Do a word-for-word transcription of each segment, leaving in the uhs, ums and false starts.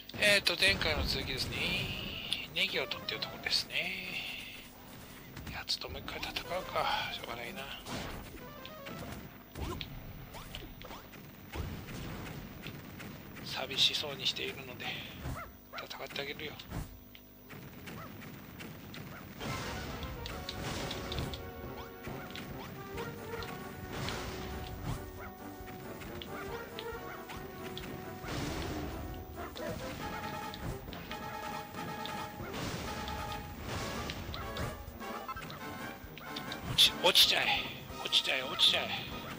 えっと前回の続きですね。ネギを取ってるところですね。やつともう一回戦うか。しょうがないな。寂しそうにしているので戦ってあげるよ。落ち、落ちちゃえ落ちちゃえ落ちちゃえ。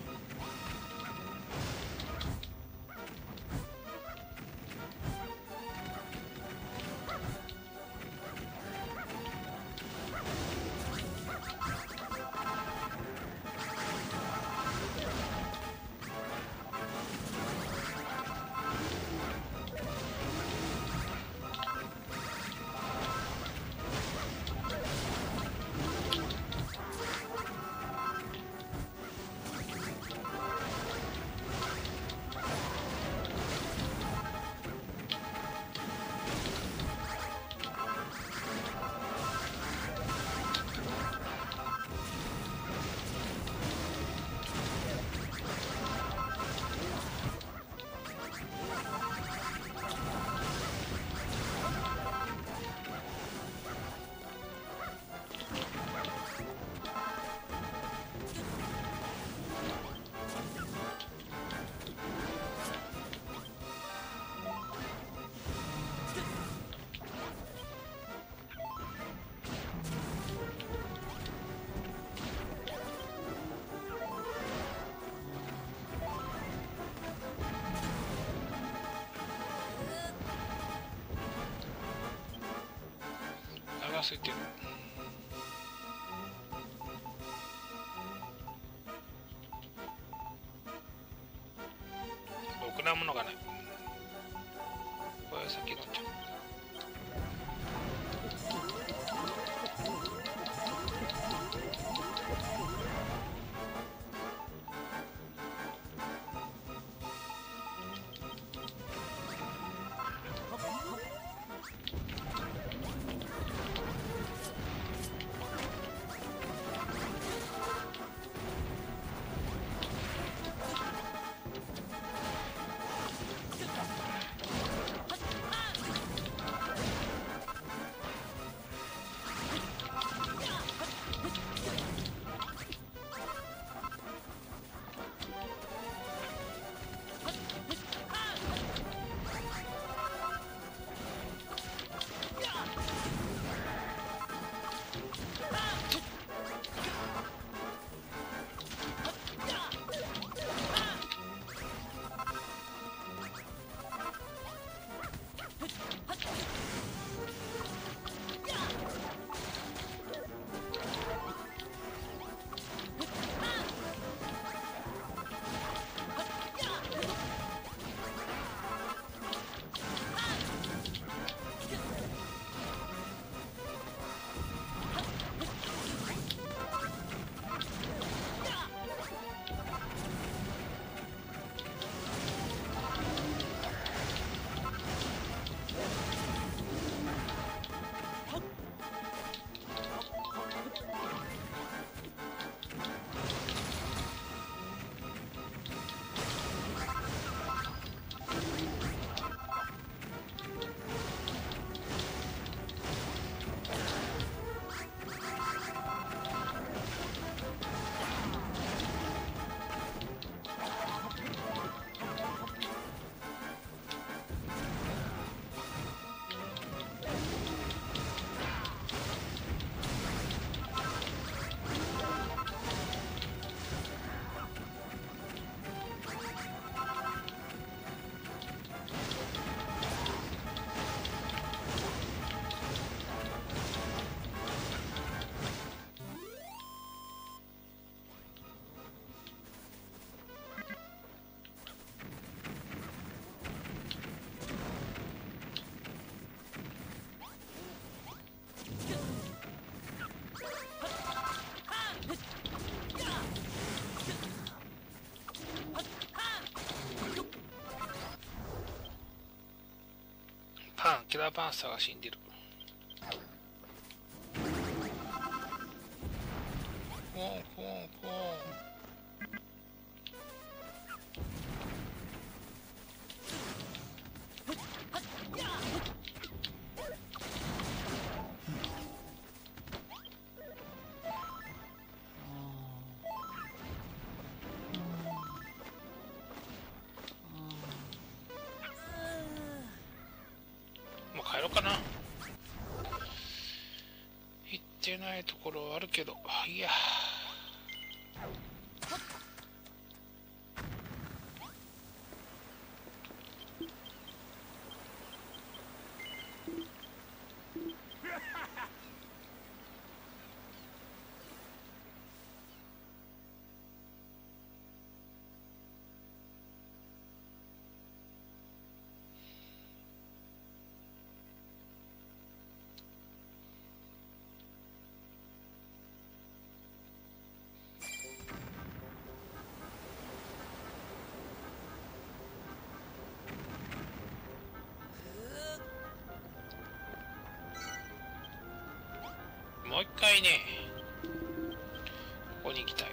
空いてる。ろくなものがない。これは先飲んじゃう。 パンキラーパンサーが死んでる。コーンコーンコーン。もう帰ろうかな。行ってないところあるけど、いや。もう一回ね、ここに行きたい。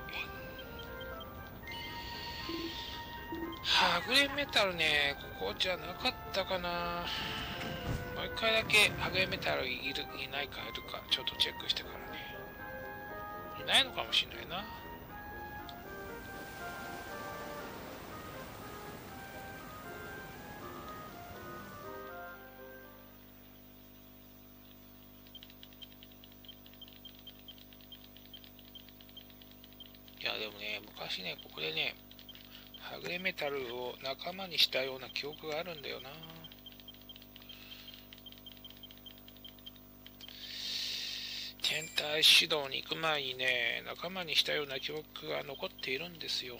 はぐれメタルね、ここじゃなかったかな。もう一回だけはぐれメタルいるいないかいるかちょっとチェックしてからね。いないのかもしれないな。いやでもね、昔ね、ここでね、はぐれメタルを仲間にしたような記憶があるんだよな。天体指導に行く前にね、仲間にしたような記憶が残っているんですよ。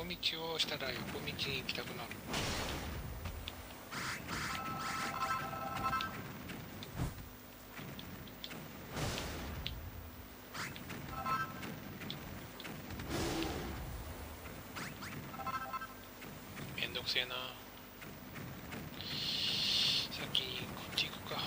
道をしたら横道に行きたくなる。めんどくせえな。先にこっち行くか。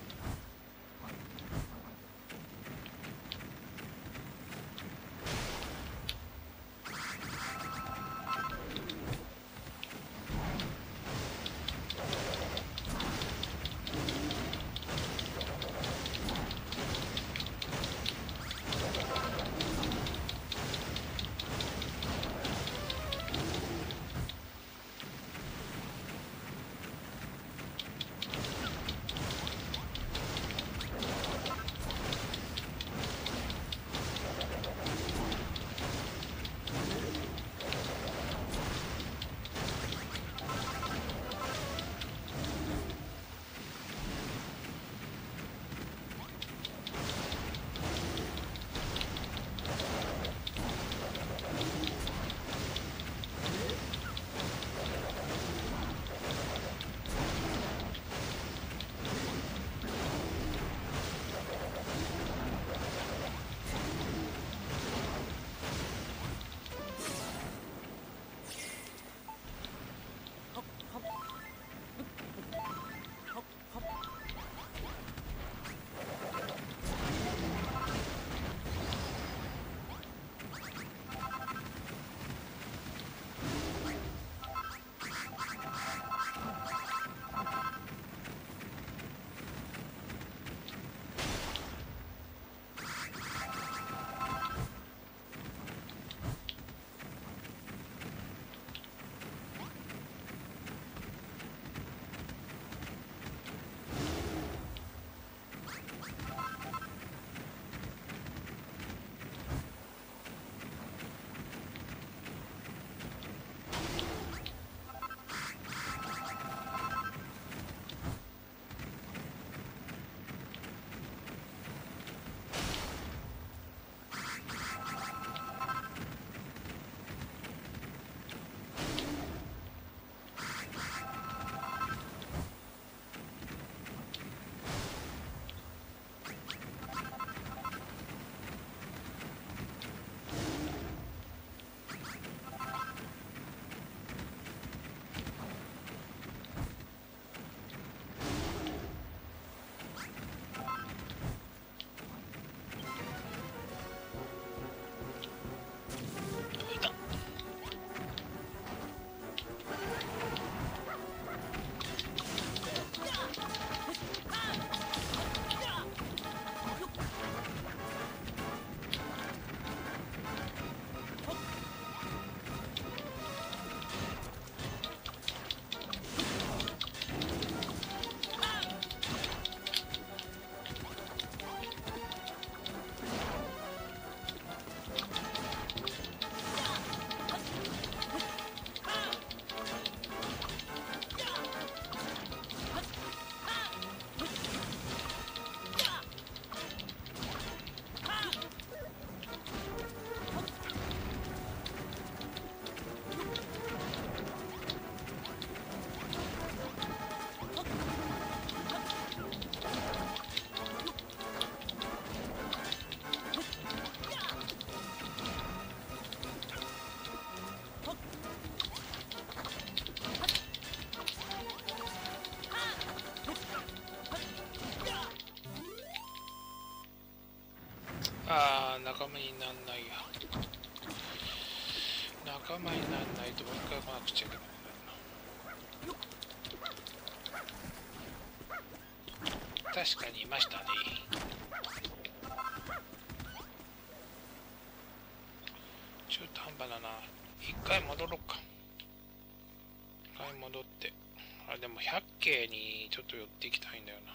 ああ、仲間になんないや。仲間になんないともう一回来なくちゃいけないんだな。確かにいましたね。中途半端だな。一回戻ろうか。一回戻って。あ、でも百景にちょっと寄っていきたいんだよな。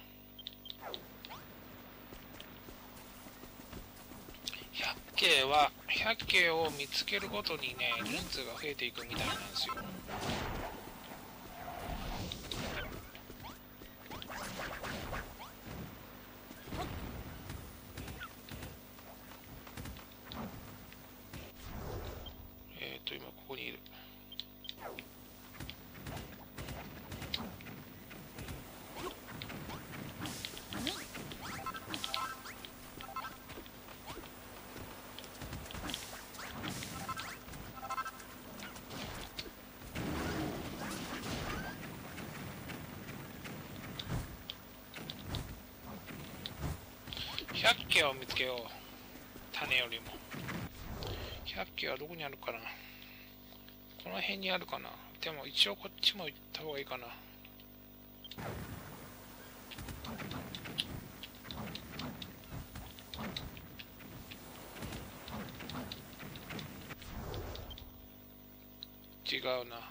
百景は百景を見つけるごとにね、人数が増えていくみたいなんですよ。えっと今ここにいる。 百景を見つけよう。種よりも。百景はどこにあるかな。この辺にあるかな。でも一応こっちも行った方がいいかな。違うな。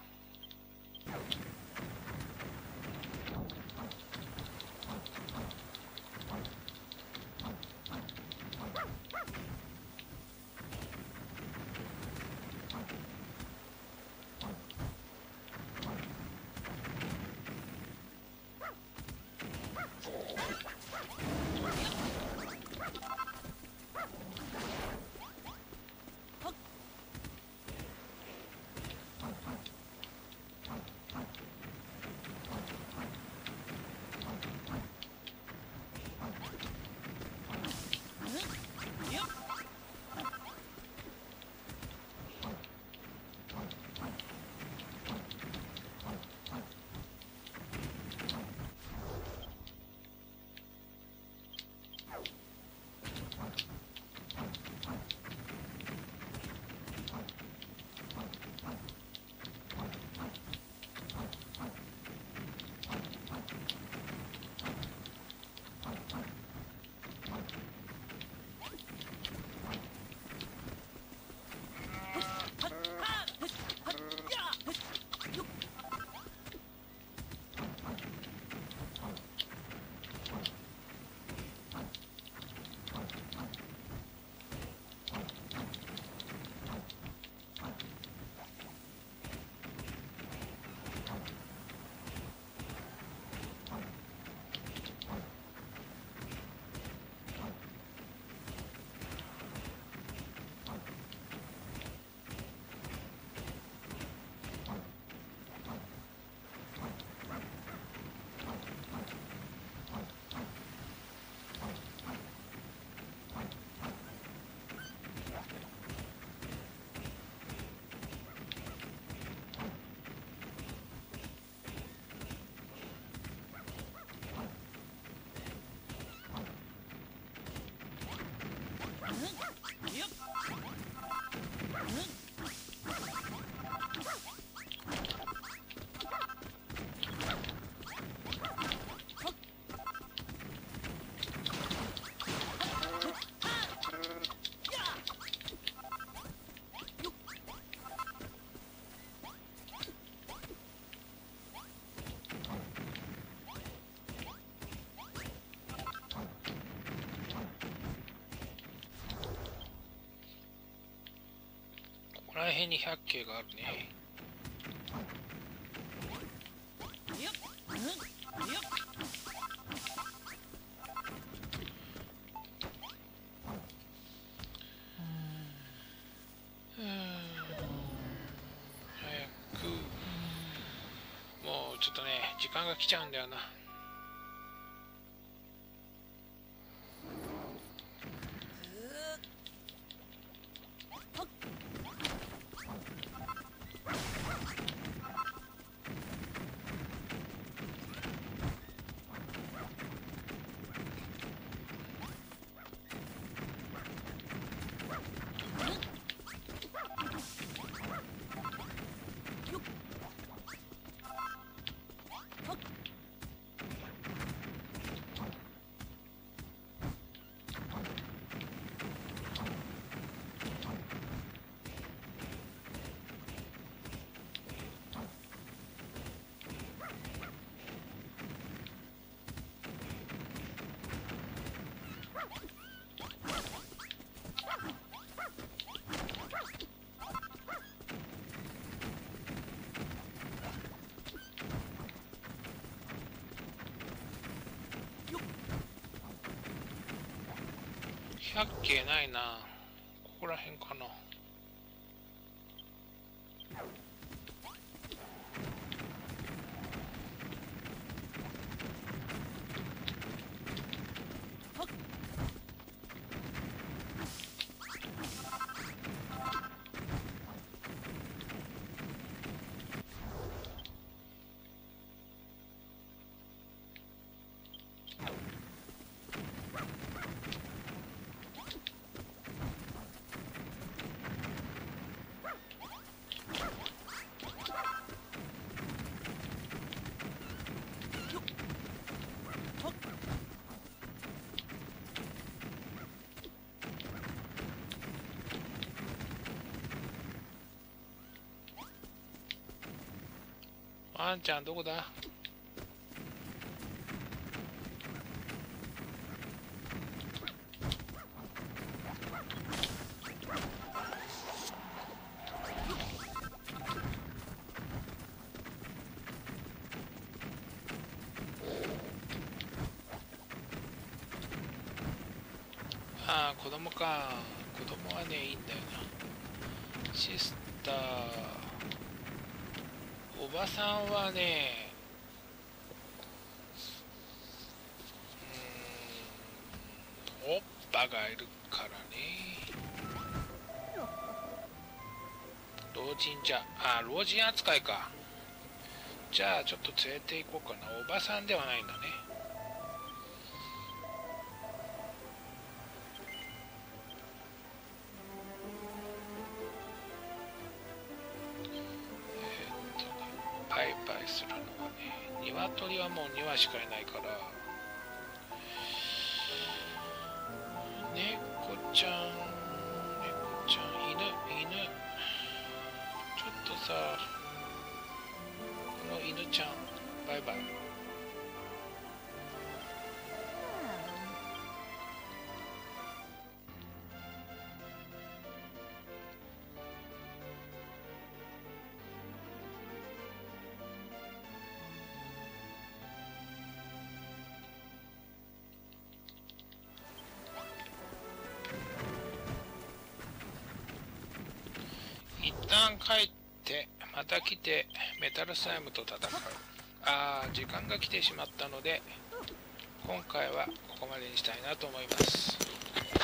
この辺に百景があるね。早く。もうちょっとね、時間が来ちゃうんだよな。百景ないな。ここら辺かな。 あんちゃんどこだ？ああ、子供か。子供はね、いいんだよな。シスター。おばさんはね、うーん、おっぱがいるからね。老人じゃ、あ、老人扱いか。じゃあちょっと連れて行こうかな。おばさんではないんだね。パイパイするのはね、鶏はもうに羽しかいないから、猫ちゃん、猫ちゃん、犬、犬、ちょっとさ、この犬ちゃん、バイバイ。一旦帰ってまた来てメタルスライムと戦う。あー、時間が来てしまったので今回はここまでにしたいなと思います。